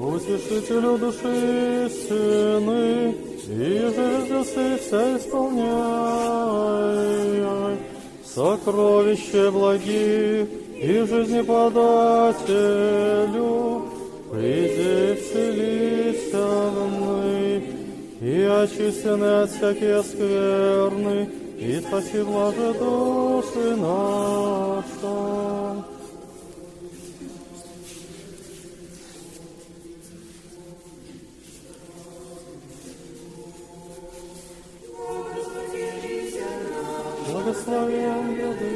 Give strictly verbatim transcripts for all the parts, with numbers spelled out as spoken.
Утешителю души истины, и жизнь вся исполняй, сокровище благих и жизнеподателю, приди вселися вны, и очистены от всякие скверны, и спаси блаже души наши. Благословен годы.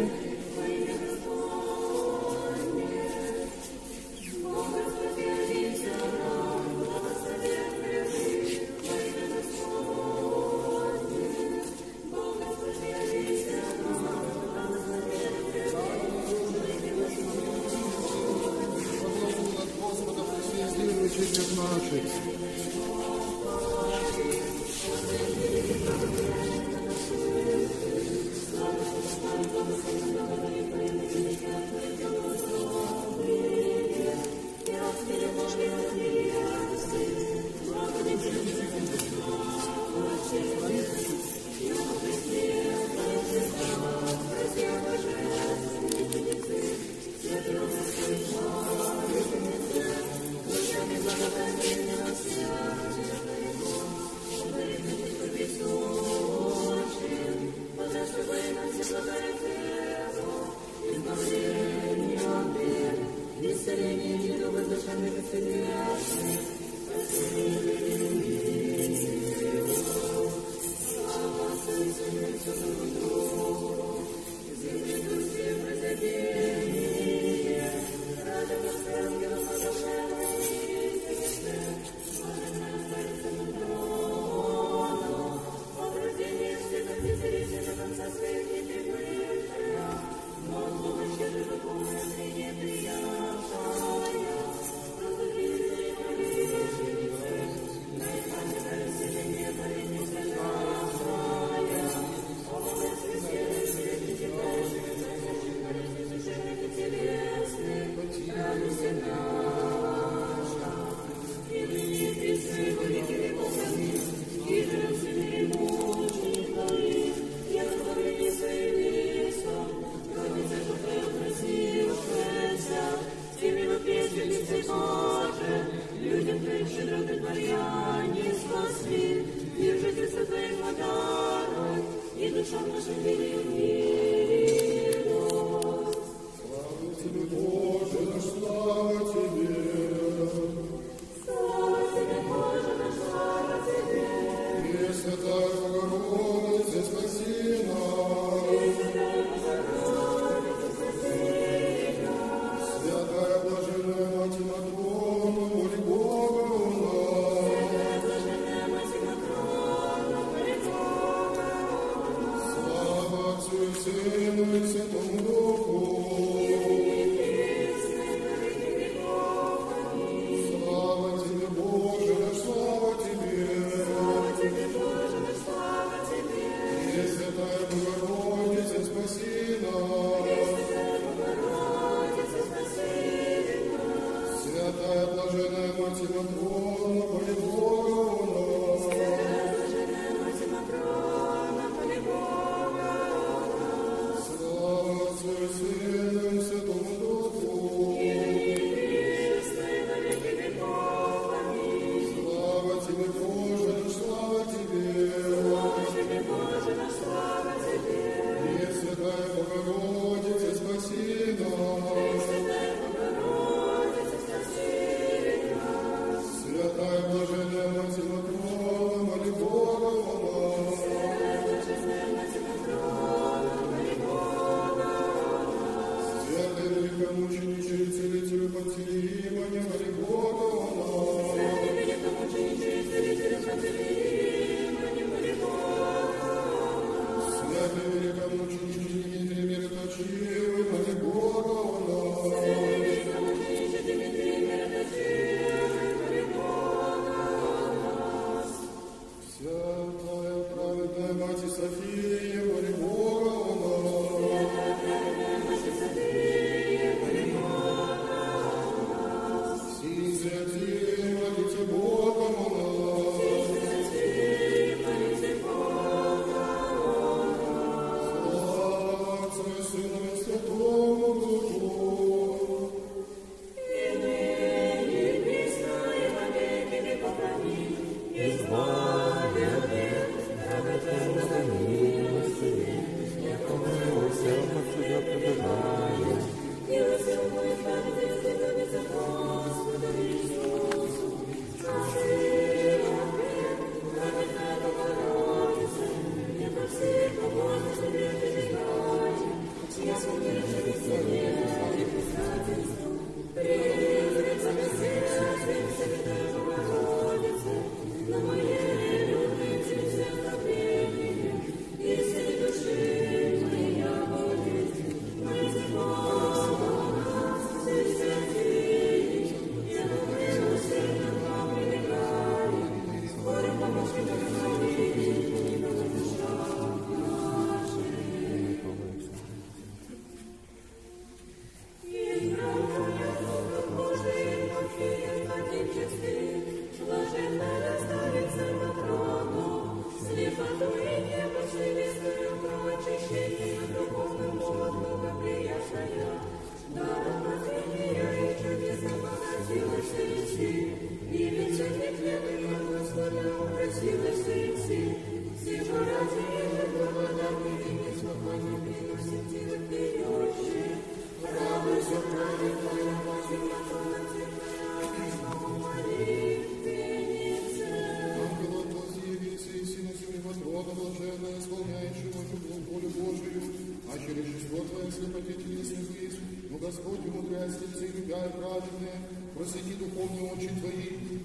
Спаси нас.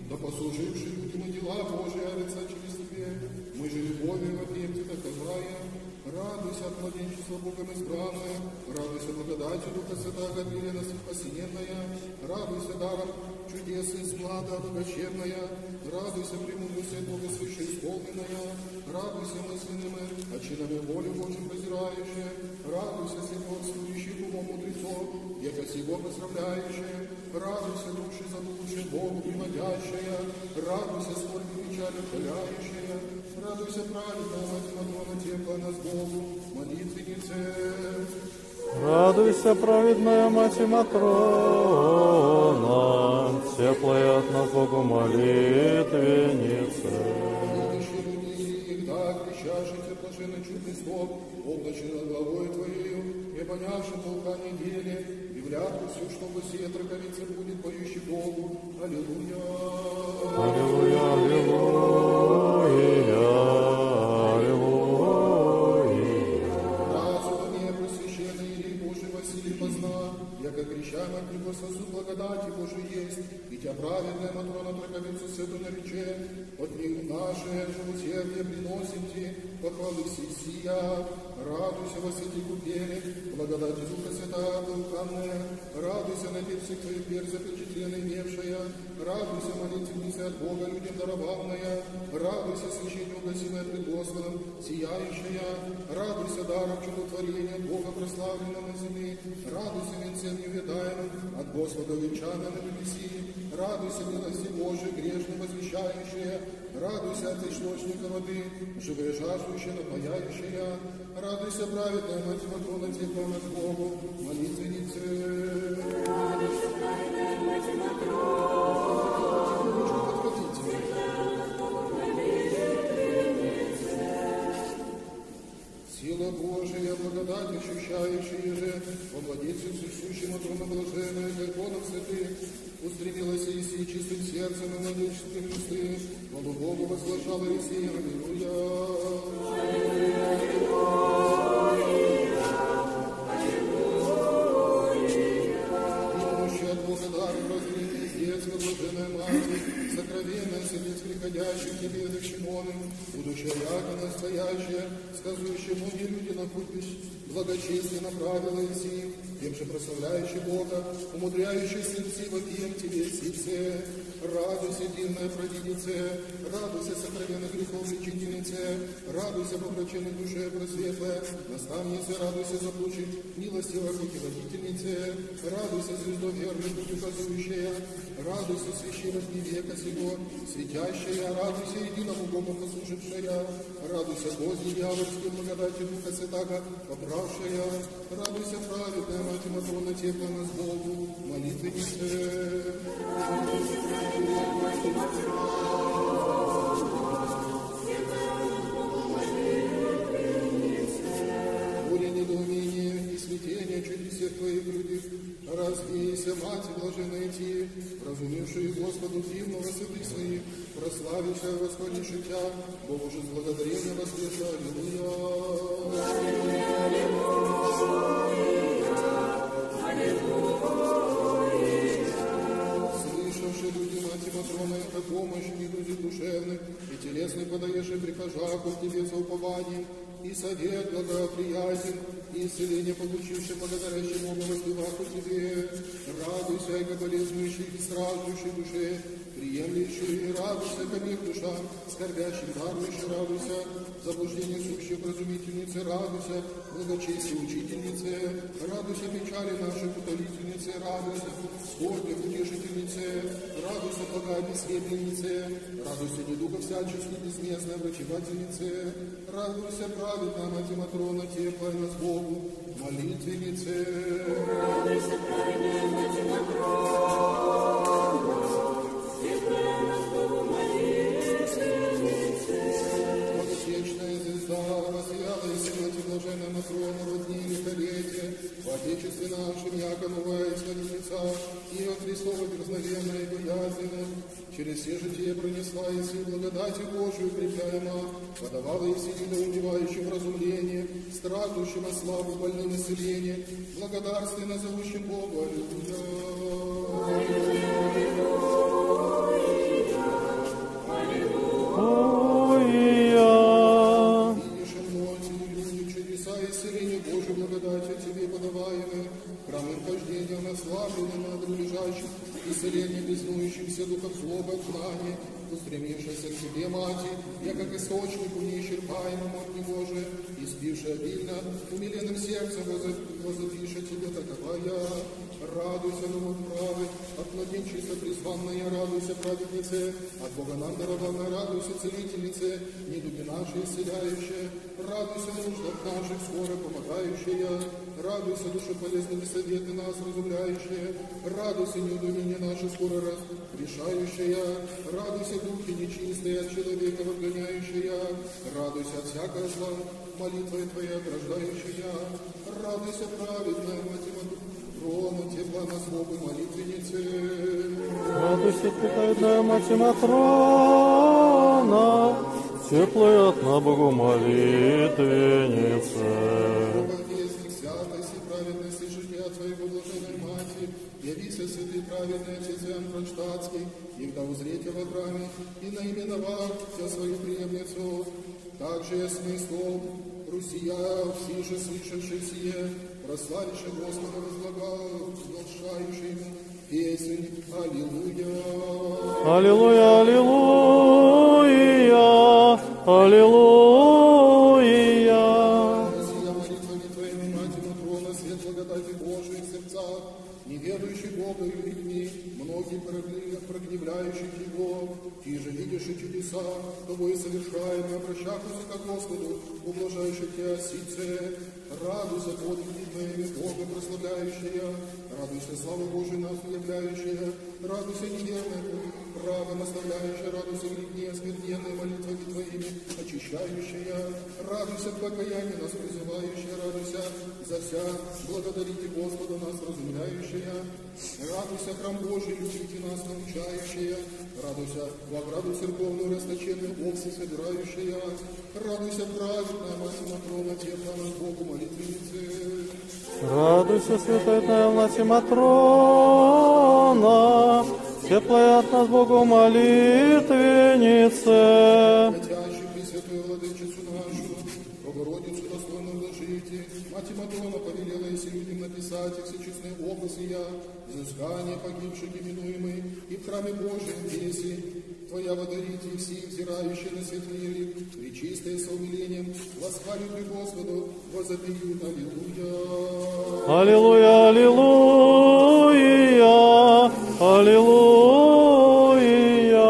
да послужившие будем и дела Божии лица через Тебе. Мы же любовью вопием Тебя ковраем. Радуйся от младенчества Богом избранное, радуйся благодатью Духа Святаго, веренность спасенная, радуйся даром чудес из млада богачевная, радуйся премудростью Бога свыше исполненная, радуйся мысленным, а чинами воли Божьим презирающие, радуйся святотствующих умом мудрецов, яко сего поздравляющие, радуйся души за души Богу приводящая, радуйся скорби печаль утоляющая, радуйся праведная Мать Матрона, тепла нас Богу, молитвеннице. Радуйся, праведная Мать Матрона, теплая от нас Богу молитвеннице. Будущие люди, когда кричащийся блаженный чудный слов, облачный над головой Твоею, и понявши полка недели, являт всю, чтобы сие траковица будет поющий Богу. Аллилуйя. Аллилуйя, аллилуйя, аллилуйя. Разумение просвященный Ирий Божий Василий позна, яко крещаем от него сосуд благодати Божий есть, и тя праведная Матрона траковицу свету нарече, от них наше живосердие приносим ти, похвалы сия, радуйся во свете купели, благодати Духа Святая полканная, радуйся на всех твоих вер запечатленной имевшая, радуйся молитвенница от Бога людям дарованная, радуйся священью угасимая пред Господом, сияющая, радуйся даром чудотворения Бога прославленного на земле, радуйся венцем неведаемым от Господа венчанным на небеси, радуйся милости Божией грешно возвещающая, радуйся от источника воды, живая жаждущая, напаяющая, радуйся, праведная Мать Матрона, тепла нас Богу, молитвеннице. Радуйся, праведная Мать Матрона, тепла нас Богу, молитвеннице. Сила Божия, благодать ощущающая же, овладеть сущей Матрона блаженная, как Богом святых, устремилась Иисия чистым сердцем и младенческим мысли, хвалу Богу возглашала Иисия, аллилуйя. От Бога дар прозрения детства, блаженная Мать, сокровенная сердец приходящих тебе защемоным, будущая яко настоящая, сказующая многие люди на путь благочестие направила Иси, тем же прославляющий Бога, умудряющий сердце вопием тебе сице. Радуйся, дивная провидице, радуйся, сокровенной грехов лечительнице, радуйся, помраченной душе просветлая, наставнице, радуйся, заблудшей, милостивая путеводительнице, радуйся, звездой верной, путь указующая, радуйся, священности века сего, светящая, радуйся, единому Богу послужившая, радуйся, Господи, дьявольской благодати Духа Святаго, поправшая, радуйся, праведная Мать Матрона, тепла нас Богу, молитвеннице. Буря недоумения и смятения чуть всех твоих людей, развейся, Мать блаженная ти, разумевшие Господу дивного святых своих, прославившая, восхвалившая тя, Богу же с благодарением воскреша, аллилуйя. Слышавшие люди Мать Матрона, о помощи и друзей душевных, и телесных подаешь и прихожаку к тебе за упованием, и совет благоприятен, и исцеление получивший благодарящий Богу воздеваку тебе. Радуйся, эко болезнующей и страждущей душе, приемлющей, радуйся, ко мир душам, скорбящим дарующей, радуйся, заблуждение сущих разумительницы, радуйся, благочестие учительнице, радуйся, печали нашей утолительнице, радуйся, скорби утешительнице, радуйся, благодати светленице, радуйся, недуга всячески безместная врачевательнице, радуйся, праведная Мать Матрона, теплая нас Богу, молитвеннице. Радуйся, праведная Мать Матрона, теплая нас Богу, молитвеннице. Отечная звезда воссияла и силати блаженная Матрона в дни лихолетия, в Отечестве нашем, яко новая исходница, и от Христова дерзновенная и боязненная, через все житие пронесла и сил благодати Божию укрепляема, подавала и силу неунывающим разумление, страждущим о славу больным исцеление, благодарственно зовущим Богу, аллилуйя. духом злобы знания, устремившаяся к тебе, Мати, я как источнику неисчерпаемому от него же, и спившая обильно, умиленным сердцем возопиша тебе такова я. Радуйся, новый правый, от младенчества призванная, радуйся, праведнице, от Бога нам дарованная, радуйся, целительнице, недуги наши исцеляющая, радуйся, нуждах наших, скоро помогающая, радуйся, душеполезными советы нас разумляющая, радуйся, неудумение наши, скоро решающая, радуйся, духи нечистые, от человека отгоняющая, радуйся от всякого зла, молитвой твоей ограждающая, радуйся, праведная мать Матрона, тепла на злобы молитвенницы. Радуйся, праведная мать Матрона, теплая от на Богу молитвенница. Вестник святости, праведности, жития Твоего блаженной Мати, явися, святый праведный отец Иоанн Кронштадтский, когда узрете во храме и наименовав вся свою преемницу, также ясный столб, Русия, все же слышавшие сие, прославивший Господа, возлагал, возглашающий ему песнь Аллилуйя. Аллилуйя, аллилуйя, аллилуйя. Сия молитвами Твоими, Мати Матрона, свет благодати Божией в сердцах, неверующих Бога и людьми, многих прогневляющих Его, Ти же видишь и чудеса, Тобой совершаемые, обращавшись ко Господу, ублажающих Тебя сице, радуйся, подвиги Твоими, Бога прославляющая, радуйся, славу Божию нас являющая, радуйся, неверная, право наставляющая, радуйся, грехне, смиренной молитвами Твоими, очищающая, радуйся, покаяние нас призывающая, радуйся, за вся благодарите Господа нас разумляющая, радуйся, храм Божий, любите нас научающая, радуйся, в ограду церковную расточенную овцы собирающая, радуйся, праведная мать Матрона, тепла нас Богу молитвенницы. Радуйся, святая мать Матрона, теплая от нас Богу молитвеннице. Хотящий Пресвятую Владычицу нашу, Богородицу достойную блажите, Мать Матрона повелела если людям написать их всечестные образы я, взыскание погибших именуемый, и в храме Божьем весе Твоя водорите все, взирающие на свет мире, пречистые с умилением, восхвалят и Господу, возопьют Аллилуйя. Аллилуйя, аллилуйя, аллилуйя.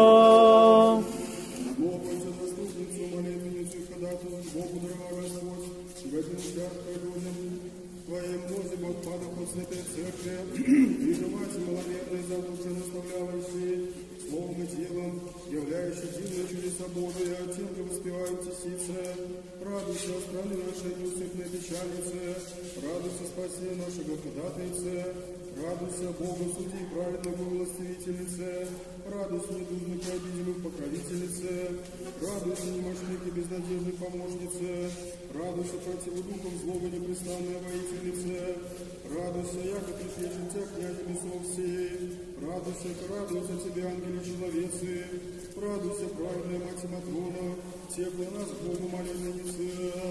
Богу за заступницу, молитвенницу и ходатую, Богу дрова Господь, в этом святке людям, Твоем лозе Бог падал от святой церкви, и мать маловерной задуши наставляющие, словом и телом, являющие дивные чудеса Божия, а тем, кто воспевает тесице, радуйся, страны нашей неусыпной печалице, радуйся, спаси нашего ходатайце, радуйся, Богу судьи праведной властивительнице, радуйся, недужных и обиденных покровительнице, радуйся, немощных и безнадежных помощнице, радуйся, противу духом злобы непрестанной воительнице, радуйся, яко припечет тебя, князь весов сей, радуйся, радуйся тебе, ангели человецы, радуйся, праведная мать Матрона, тепла нас к Богу молитвеннице.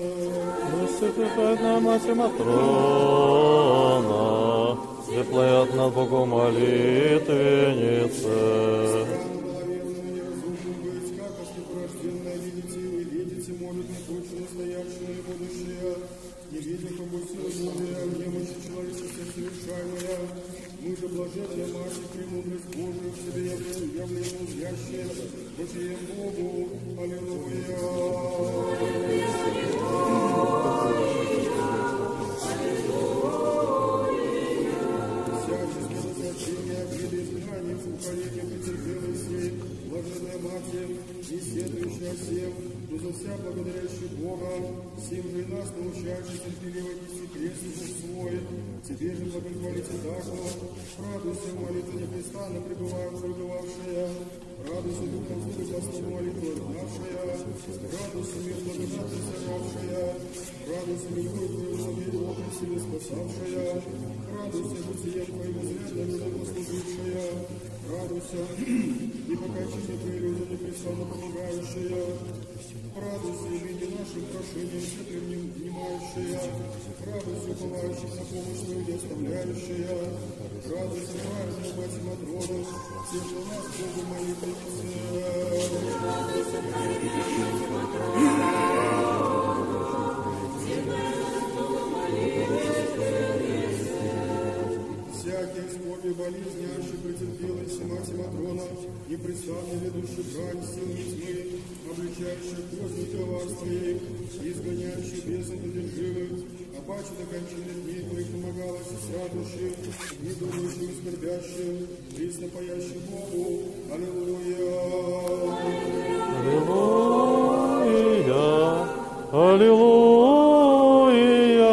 Святая мать Матрона, теплая от нас Богу молитвеннице. Маловерную неразумным быть, как ослепорожденное видите, вы видите, может, не точно настоящее и будущее, не видя побудьте условия, немощи человечества совершаемая, мы же блаженная Мать и премудрость Божию в себе явление узрящее, Божием Богу. Аллилуйя. Всяческие возвращения, обиды, изгнания, укорения, претерпелости, блаженная Мать, неседующая всем, но за вся благодарящий Бога, всем же и нас научающий терпеливо нести крест Бог свой, тебе же благохвалите Тако, радуйся, молитва непрестанно пребывая, пребывавшая, радуйся духом злых основу молитвы нашая, радуйся мир благодатный сожавшая, радуйся любовь твою молитву окрестили спасавшая, радуйся бытием твоего зря для людям послужившая, радуйся и покачите твои люди непрестанно неустанно помогающая, радуйся, имени нашим прошением, всеплемнем внимающая, радуйся, уповающих на помощь твою не оставляющая, радуйся, праведная мать Матрона, всех на нас, Богу молитвеннице. Всякие скорби, болезни, аще претерпела и мать Матрона, непрестанно ведущий брань силы тьмы, обличающих козни коварства их, изгоняющих бесов одержимых, а паче до кончины дней твоих помогалась и страждущим, не думающим и скорбящим, присно поящим Богу. Аллилуйя! Аллилуйя! Аллилуйя!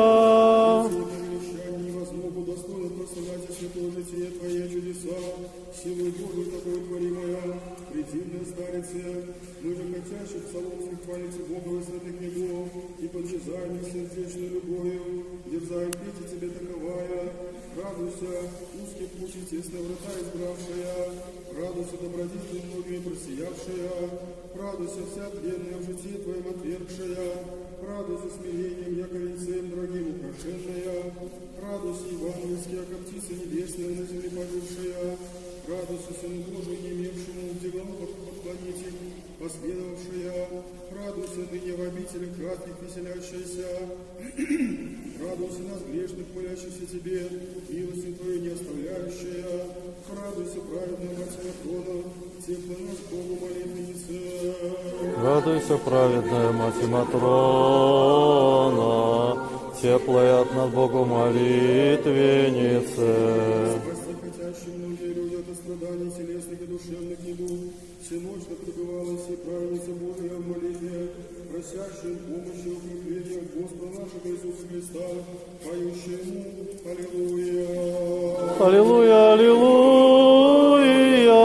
Святое Твое чудеса, силой Божией такой творимая, предельно старице, мы же хотящих псаломских хвалите Бога и святых Его, и подлежаем сердечной любовью, дерзаем петь и Тебе таковая, радуйся, узкий путь и тесные врата избравшая, радуйся, добродетель многими просиявшая, радуйся, вся тленная в житии Твоем отвергшая, радуйся смирением, яко венцем дорогим украшенная, радуйся, евангельские, как птица небесная на земле пожившая, радуйся, Сыну Божию, не имевшему, где главу поклонитель, последовавшая, радуйся, ныне в обителях кратких веселящаяся, радуйся нас, грешных, молящихся Тебе, милостью Твою не оставляющая, радуйся, праведная Мать Матрона, тех на нас, Богу молитвеннице. Радуйся, праведная Мать Матрона, теплая от нас Богу молитвеннице. Спасти хотящим многие люди от страданий телесных и душевных недуг, всеночно пребывалась и праведница Божия в молитве, просящим помощи и укрепления Господа нашего Иисуса Христа, поющему Аллилуйя. Аллилуйя, аллилуйя,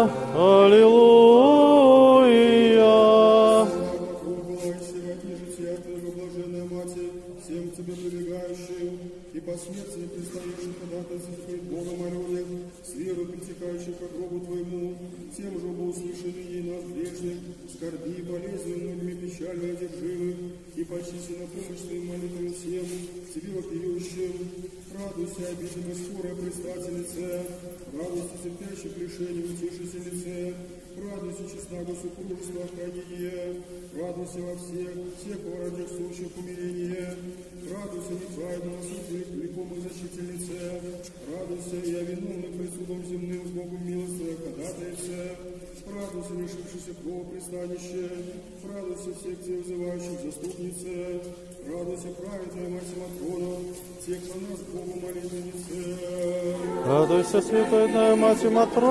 аллилуйя. Блаженная Мать, всем Тебе прибегающим и по смерти не предстоящим ходатайством пред Богом о людях, с верой притекающих к гробу Твоему, тем же бы услышали ей нас грешных, скорби и болезни многими печально одержимых, и почти на помощь Твоим молитвам всем, Тебе вопиющим. Радуйся, обидимой скорой предстательнице, радуйся терпящим лишением утешительнице, радуйся честного супружества хранение, радуйся во всех, всех породях сущих умиление, радуйся неправедно насудных грехом и защитительнице, радуйся и о виновных пред судом земным с Богом милостивой ходатайце, радуйся лишившийся крово пристанище, радуйся всех тех взывающих заступнице, радуйся, праведная Мать Матрона, тех на нас Богу молитвеннице. Радуйся, святая Мать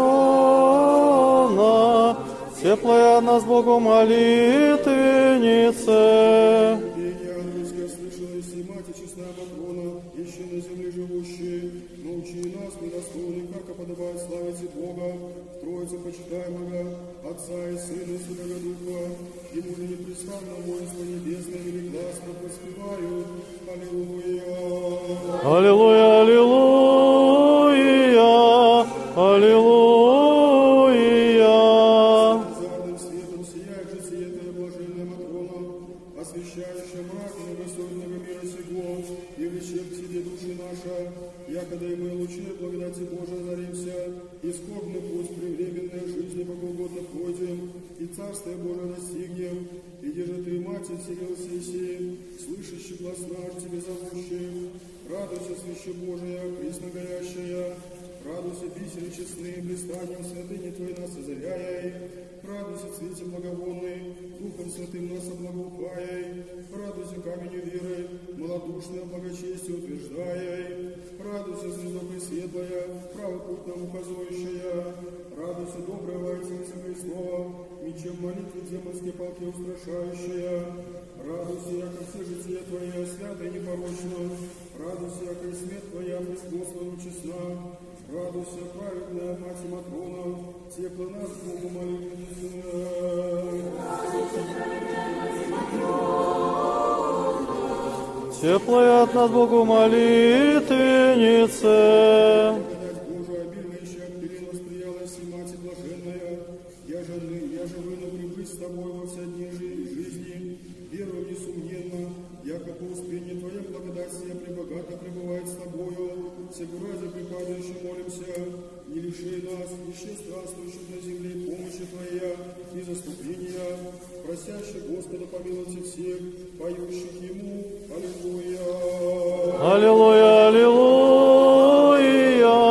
Матрона, теплая от нас Богу молитвеннице. Пение ангельское слышалось, и Мать честная Матрона, еще на земле живущие, научи нас, недостойных, как подобает славить Бога, в Троице почитаемого, Отца и Сына и Святого Духа, Ему же непрестанно воинство небесное великлассно воспеваю. Аллилуйя! Аллилуйя, аллилуйя, аллилуйя. Зарным светом сияет же светая блаженная Матрона, освещающая мрак многосольного мира сего, и влечет к себе души наша, якогда и мы лучи благодати Божией озаримся, и скорбный путь превременной жизни богоугодно пройдем, и Царствие Божие достигнем, и где же Ты, Матерь, вселился и сеем, слышащий глаз наш Тебе зовущим, радуйся, свяща Божия, пресно горящая, радуйся, бисеры честные, блистанием святыни Твоей нас озаряй, радуйся, цвете благовонный, Духом Святым нас облагоухай, радуйся, каменью веры, малодушное благочестие утверждай, радуйся, звезда пресветлая, правый путь нам указующая, радуйся, добрая воительница Христова, мечем молитвы демонские палки устрашающая, радуйся, яко все житие Твое свято и непорочно, радуйся, яко и смерть Твоя прескосную честна, радуйся, праведная Мать Матрона, тепло нас Богу молитвеннице. Теплая от нас Богу молитвеннице. Божию обильно еще от перин восприялась и Мать блаженная, я же ныне я же выну прибыть с тобой во все дни жизни, верую несумненно, яко по успении Твоей благодати я пребогато пребывает с Тобою, всего ради припадающим молимся, не лиши нас, еще странствующих на земле, помощи Твоя и заступления, просящих Господа помилуйте всех, поющих Ему. Аллилуйя! Аллилуйя, аллилуйя,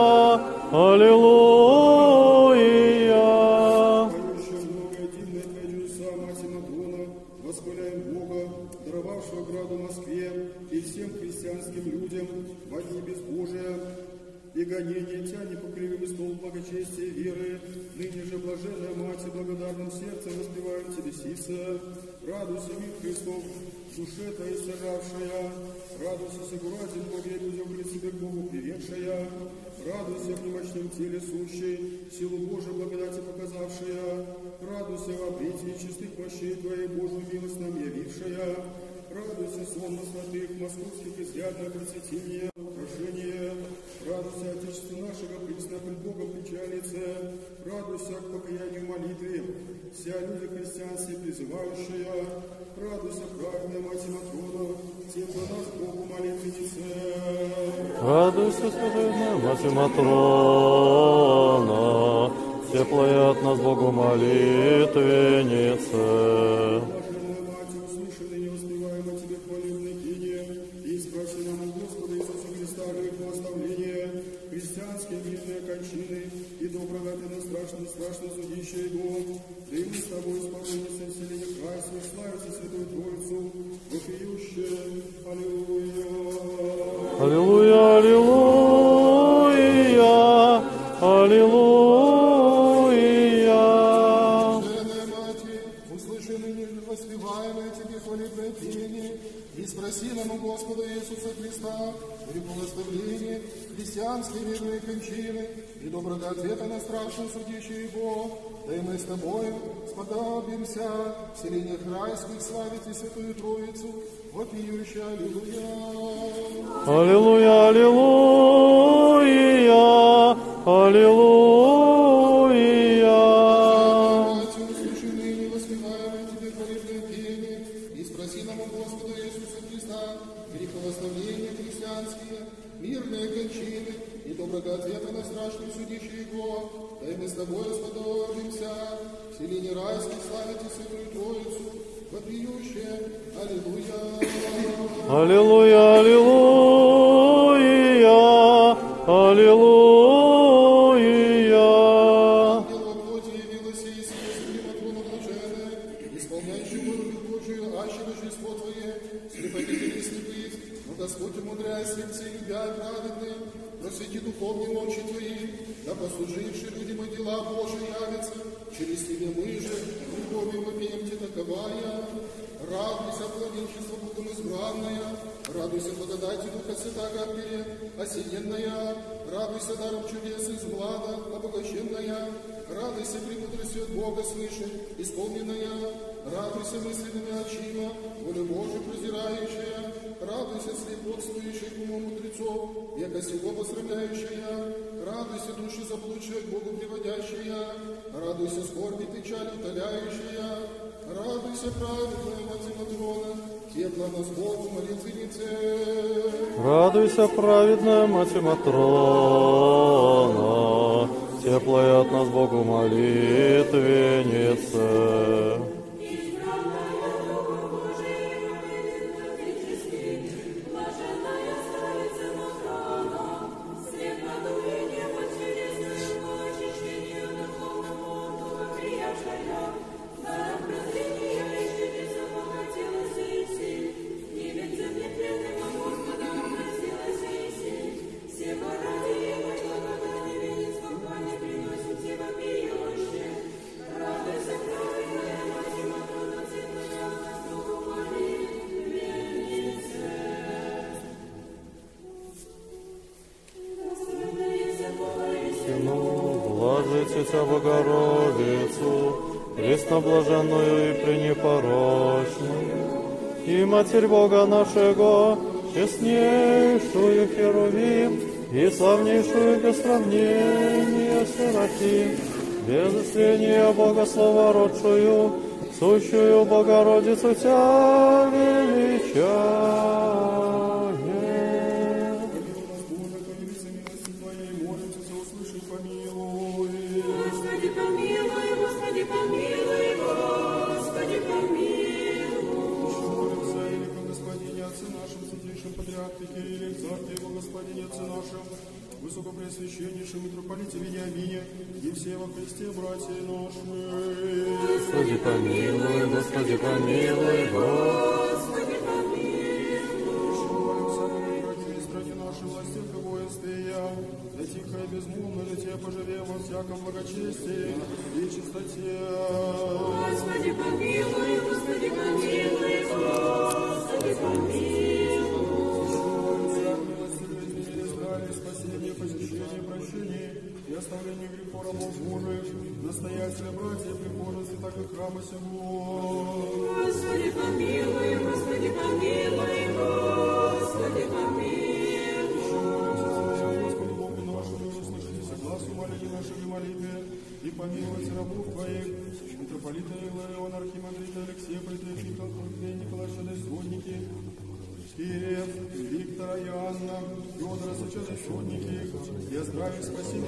аллилуйя. Поющих многое дивное Твои чудеса, Мать Матрона, восхваляем Бога, даровавшего граду Москве и всем христианским людям во дни безбожия и гонения Тя непокривимый стол благочестия и веры. Ныне же, блаженная Мать, и благодарным сердцем воспеваем Тебе сица. Радуйся, мир Христов, душе Твоей сожавшая. Радуйся, согуратен Боге, людям пред себе к Богу приведшая. Радуйся в немощном теле сущей, силу Божию благодати показавшая. Радуйся в обрете чистых мощей Твоей, Божию милость нам явившая. Радуйся, сонно святых московских изрядное процветение, украшение. Радуйся, Отечество нашего, присно пред Богом печалице. Радуйся к покаянию молитве, вся люди христианские призывающая. Радуйся, праведная Мать Матрона, тем за нас Богу молитвеннице. Радуйся, священная Мать Матрона, теплая от нас Богу молитвеннице. Блаженная Мать, услышанный не воспеваем о Тебе хвалебное пение, и спроси нам у Господа Иисуса Христа их наставление, христианские мирные кончины, и добровательно страшно, страшно судище Его. Да и мы с Тобой исполнение вселения Христова, славится Святую Троицу, вопиющее. Аллилуйя! Аллилуйя, аллилуйя, аллилуйя. Блаженная Мати, услыши ныне воспеваемое Тебе хвалебное пение, и спроси нам у Господа Иисуса Христа при благословении христианские мирные кончины и доброго ответа на страшном судище Его. Да и мы с Тобою сподобимся в селениях райских славить и Святую Троицу, вопиющая. Аллилуйя! Аллилуйя, аллилуйя, аллилуйя. Мати, услыши ныне воспеваемое Тебе хвалебное пение, и спроси нам у Господа Иисуса Христа греховословления христианские, мирные кончины и доброго ответа на страшном судище Его. Да и мы с Тобою сподобимся в селении райских славить и Святую Троицу, вопиющее. Аллилуйя! Аллилуйя, аллилуйя, аллилуйя. Дело плоти явилось и сие Святым Матрону блаженное, исполняющий волю Божию, аще божество Твое, слепотители слепых, но Господь умудряя сердце и любя праведные, просвети духовные мочи Твои, да послужившие людям и дела Божии явятся, через Тебе мы же, любовью вопием Те таковая. Радуйся, владычество Богом избранная, радуйся благодати Духа Святаго Отпере, осиенная, радуйся даром чудес из млада, обогащенная, радуйся премудростью от Бога слышать, исполненная, радуйся мысленными очима, волю Божию презирающая, радуйся слепотствующих умом мудрецов, века сего посрамляющая, радуйся души заблудшие к Богу приводящая, радуйся скорби печаль утоляющая, радуйся, праведная Мать Матрона, тепло нас Богу молитвеннице. Радуйся, праведная Мать Матрона, теплая от нас Богу молитвеннице. Блажите Тя, Богородицу, пресноблаженную и пренепорочную, и Матерь Бога нашего, честнейшую Херувим, и славнейшую без сравнения Серафим, без исцеления Бога словородшую, сущую Богородицу Тя величаем. Господи, помилуй, Господи, помилуй, Господи, помилуй. Молимся, великом Господине, Отце нашем, святейшем Патриархе Кирилле, Царстве его Господине, Отце нашем, Высокопреосвященнейшем митрополите Вениамине, и все во Христе, братья наши. Господи, помилуй, Господи, помилуй, Господи, помилуй. Молимся, братья и стране нашей, власти, кого я, да тихо и безмолвно для Тебя поживем во всяком благочестии и чистоте. Господи, помилуй, Господи, помилуй, Господи, помилуй. Спасение, посещение, прощение и оставление грехов рабов Божиих, настоятеля, братья, прихожан, святых и храма сего. Господи, помилуй, Господи, помилуй, Господи, помилуй. Господи Богу нашему, услышали согласу молитвы нашей молитвы, и помилуйте рабов Твоих, митрополита Илариона, архимандрита Алексея, притечника, Николая, Сводники, Киев, Виктора и Анна, Федора, сочеточники, я здравия спасибо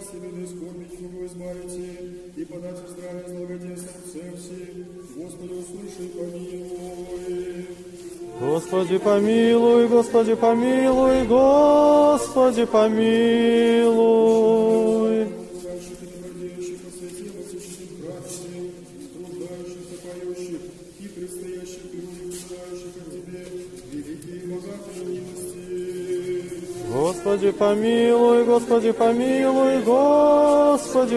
себе да скорбить кого избавите, и подать в здравие злогодейством сердце. Господи, услыши, помилуй. Господи, помилуй, Господи, помилуй, Господи, помилуй. Умирающих и владеющих, посвятил освященных братьев, труждающихся, поющих и предстоящих людям, желающих от Тебе, великие и богатые милости. Господи, помилуй, Господи, помилуй, Господи,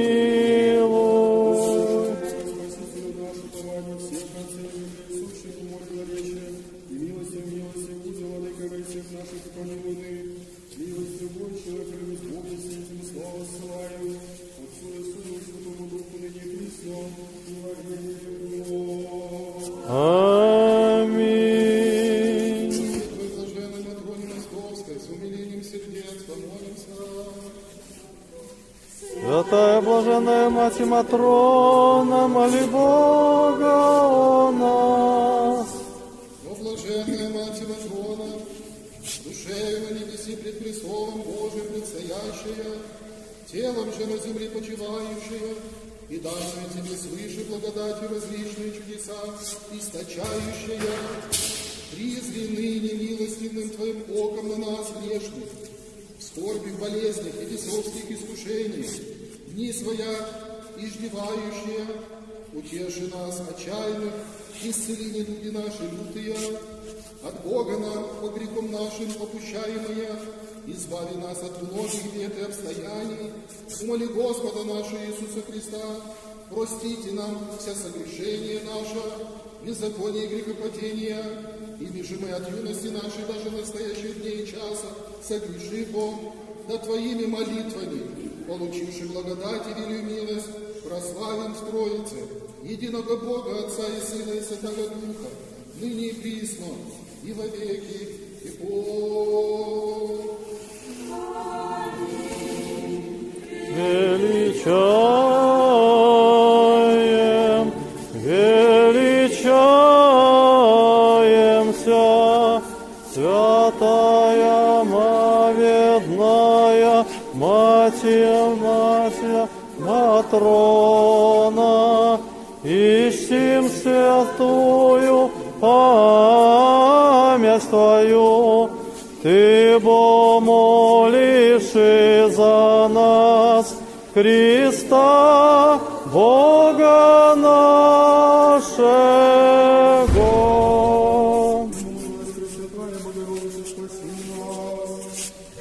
помилуй. Спасителю наш, упование всех концов земли, сущих море горячее, и милостью, милостью, узел, владыка всех наших помилуй. Милостью больше, кроме Бога, сетим слава ссылаю, Отцу и Сыну и Святому Духу, ныне и присно, и во веки веков. Аминь. Твой блаженной Матроне Московской, с умилением сердец помолимся. Святая блаженная Мать и Матрона, моли Бога о нас. О блаженная Мать и Матрона, душею на небеси пред престолом Божиим предстоящая, телом же на земле почивающая, и данную тебе свыше благодати различные чудеса, источающая, призри ныне милостивым твоим оком на нас грешных, в скорби, в болезнях и бесовских искушениях, дни своя иждевающая, утеши нас отчаянных, исцели недуги наши лютые, от Бога нам по грехам нашим попущаемая, избави нас от многих бед и обстояний, умоли Господа нашего Иисуса Христа, простите нам все согрешения наши, беззаконие и грехопадения, ими же мы от юности нашей даже настоящих дней и часа согреши, Бог, да Твоими молитвами, получивши благодать и велию милость, прославим в Троице, единого Бога, Отца и Сына и Святого Духа, ныне и присно, и во веки веков. Величаем, величаемся, святая моведная Матерь наша Матрона, ищем святую память Твою, Ты, бо молишь и за нас, Христа, Бога нашего. Пресвятая Богородица, спаси нас.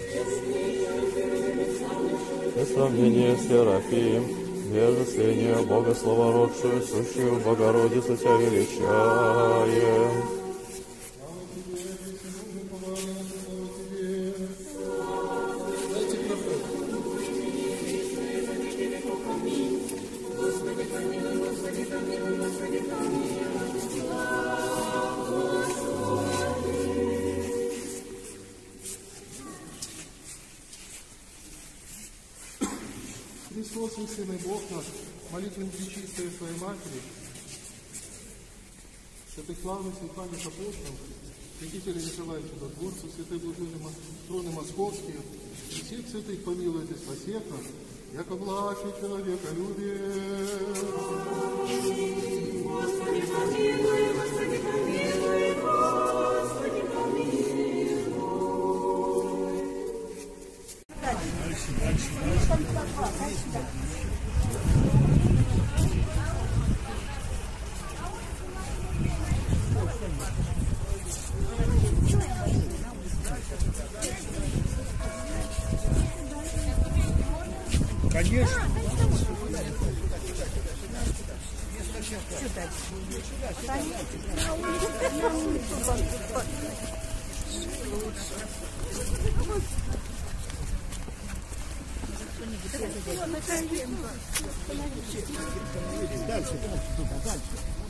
Без сравнения Серафим, безосления Бога словородшую, сущую Богородицу Тебя величаем. Дайте проходить. Христос, истинный Бог наш, молитвами Пречистой Своей Матери, святых славных святых апостолов, святителя Николая Чудотворца, святых блаженных Матроны Московские, и всех святых помилует и спасет нас, яко блажь и человеколюбие. Господи, помилуй, Господи, помилуй, Господи, помилуй. Конечно. Дальше, дальше, дальше.